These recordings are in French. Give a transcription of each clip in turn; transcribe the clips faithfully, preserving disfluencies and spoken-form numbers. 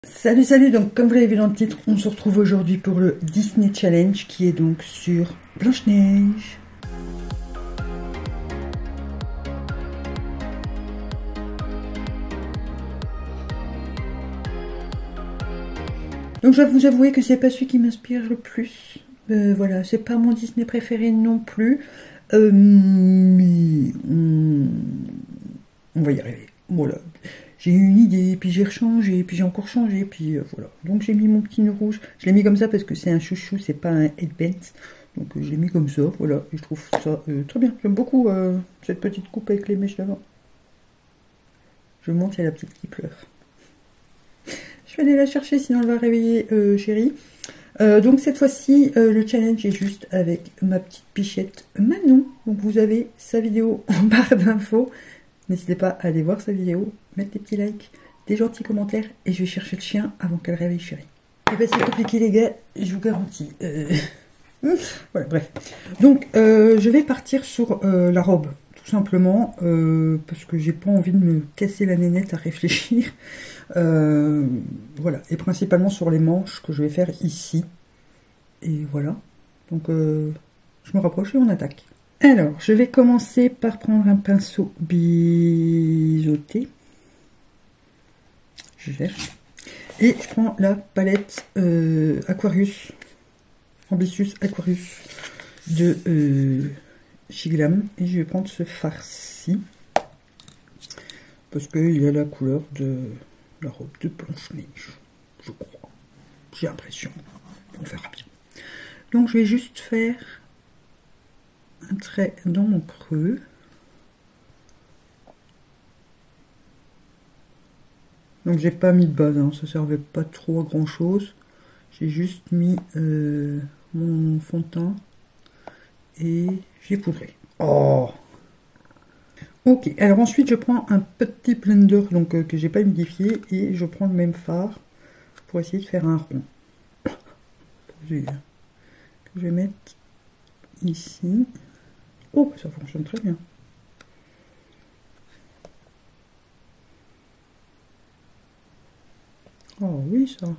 Salut salut, donc comme vous l'avez vu dans le titre, on se retrouve aujourd'hui pour le Disney Challenge qui est donc sur Blanche-Neige. Donc je vais vous avouer que c'est pas celui qui m'inspire le plus. Euh, voilà, c'est pas mon Disney préféré non plus. Euh, mais on... on va y arriver. Voilà. J'ai eu une idée, puis j'ai rechangé, puis j'ai encore changé, puis euh, voilà. Donc j'ai mis mon petit nœud rouge. Je l'ai mis comme ça parce que c'est un chouchou, c'est pas un headband. Donc euh, je l'ai mis comme ça, voilà. Et je trouve ça euh, très bien. J'aime beaucoup euh, cette petite coupe avec les mèches devant. Je monte, il y a la petite qui pleure. Je vais aller la chercher, sinon elle va réveiller euh, chérie. Euh, donc cette fois-ci, euh, le challenge est juste avec ma petite pichette Manon. Donc vous avez sa vidéo en barre d'infos. N'hésitez pas à aller voir sa vidéo, mettre des petits likes, des gentils commentaires, et je vais chercher le chien avant qu'elle réveille chérie. Et ben c'est compliqué les gars, je vous garantis. Euh... voilà, bref. Donc euh, je vais partir sur euh, la robe, tout simplement, euh, parce que j'ai pas envie de me casser la nénette à réfléchir. Euh, voilà, et principalement sur les manches que je vais faire ici. Et voilà. Donc euh, je me rapproche et on attaque. Alors, je vais commencer par prendre un pinceau biseauté. Je cherche. Et je prends la palette euh, Aquarius, Ambitious Aquarius de euh, Shiglam. Et je vais prendre ce farci. Parce qu'il a la couleur de la robe de Blanche-Neige, je crois. J'ai l'impression. On verra bien. Donc, je vais juste faire un trait dans mon creux. Donc j'ai pas mis de base, hein, ça servait pas trop à grand chose. J'ai juste mis euh, mon fond de teint et j'ai poudré. Oh, ok, alors ensuite je prends un petit blender donc euh, que j'ai pas humidifié et je prends le même fard pour essayer de faire un rond que je vais mettre ici. Oh, ça fonctionne très bien. Oh oui, ça.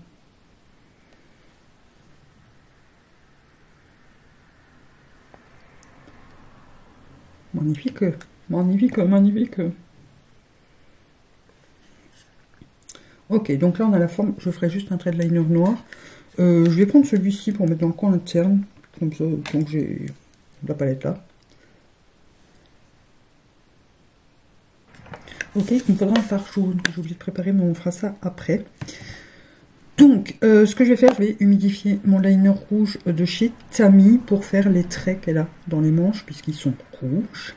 Magnifique, magnifique, magnifique. Ok, donc là on a la forme, je ferai juste un trait de liner noir. Euh, je vais prendre celui-ci pour mettre dans le coin interne, comme ça, donc j'ai la palette là. Ok, il me faudra un fard jaune, j'ai oublié de préparer, mais on fera ça après. Donc, euh, ce que je vais faire, je vais humidifier mon liner rouge de chez Tami pour faire les traits qu'elle a dans les manches, puisqu'ils sont rouges.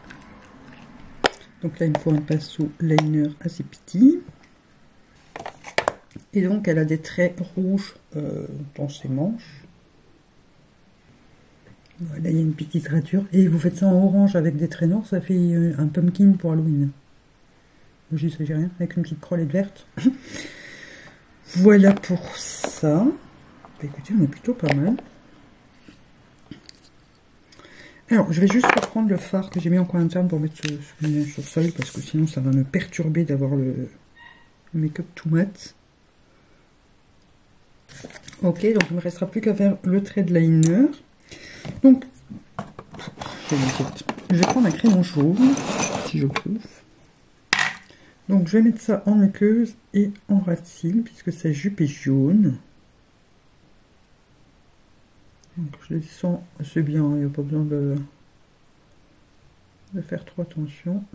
Donc là, il me faut un pinceau liner assez petit. Et donc, elle a des traits rouges euh, dans ses manches. Voilà, il y a une petite rature. Et vous faites ça en orange avec des traits noirs, ça fait un pumpkin pour Halloween. Je sais rien, avec une petite crolette verte. Voilà pour ça. Bah, écoutez, on est plutôt pas mal. Alors, je vais juste reprendre le fard que j'ai mis en coin interne pour mettre ce, ce mélange sur sol, parce que sinon ça va me perturber d'avoir le, le make-up tout mat. Ok, donc il ne me restera plus qu'à faire le trait de liner. Donc, je vais prendre un crayon jaune, si je trouve. Donc je vais mettre ça en muqueuse et en ras de cils, puisque sa jupe est jaune. Donc je descends assez bien, il n'y a pas besoin de, de faire trop attention.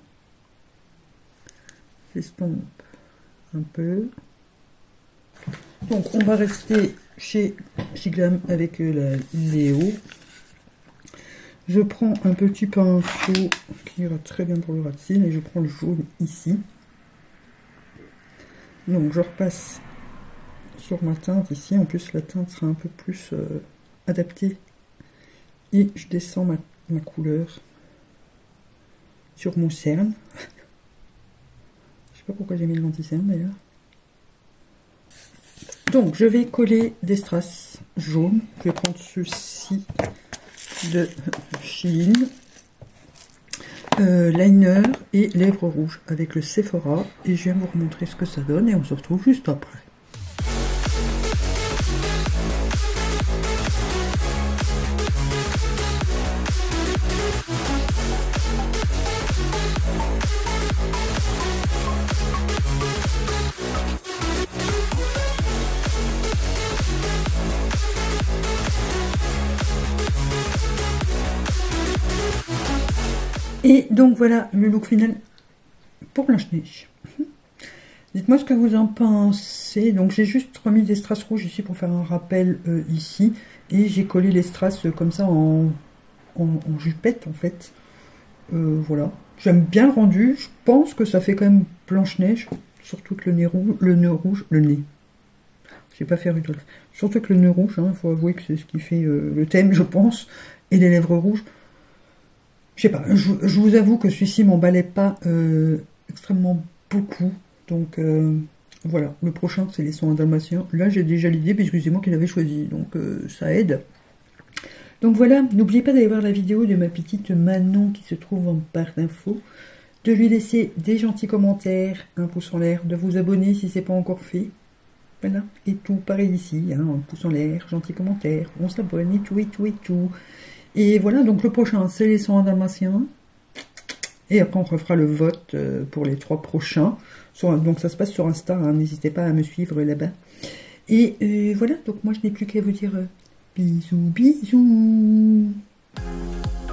J'estompe un peu. Donc on va rester chez Shiglam avec la Léo. Je prends un petit pinceau qui ira très bien pour le ras de cils et je prends le jaune ici. Donc je repasse sur ma teinte ici, en plus la teinte sera un peu plus euh, adaptée. Et je descends ma, ma couleur sur mon cerne. Je sais pas pourquoi j'ai mis le anti-cerne d'ailleurs. Donc je vais coller des strass jaunes. Je vais prendre ceci de Shein. Euh, liner et lèvres rouges avec le Sephora et je viens vous remontrer ce que ça donne et on se retrouve juste après. Et donc voilà le look final pour Blanche-Neige. Dites-moi ce que vous en pensez. Donc j'ai juste remis des strass rouges ici pour faire un rappel euh, ici. Et j'ai collé les strass euh, comme ça en, en, en jupette en fait. Euh, voilà. J'aime bien le rendu. Je pense que ça fait quand même Blanche-Neige. Surtout que le nez rouge. Le nœud rouge. Le nez. Je vais pas faire Rudolph. Surtout que le nœud rouge. Il hein, faut avouer que c'est ce qui fait euh, le thème, je pense. Et les lèvres rouges. Je sais pas, je, je vous avoue que celui-ci m'emballait pas euh, extrêmement beaucoup. Donc euh, voilà, le prochain c'est les soins dalmatiens. Là j'ai déjà l'idée puisque c'est moi qui l'avais choisi, donc euh, ça aide. Donc voilà, n'oubliez pas d'aller voir la vidéo de ma petite Manon qui se trouve en barre d'infos. De lui laisser des gentils commentaires, un pouce en l'air, de vous abonner si c'est pas encore fait. Voilà, et tout pareil ici, hein, un pouce en l'air, gentil commentaire, on s'abonne et tout et tout et tout. Et voilà, donc le prochain, c'est les soins dalmatiens. Et après, on refera le vote pour les trois prochains. Donc ça se passe sur Insta, hein, n'hésitez pas à me suivre là-bas. Et euh, voilà, donc moi, je n'ai plus qu'à vous dire euh, bisous, bisous.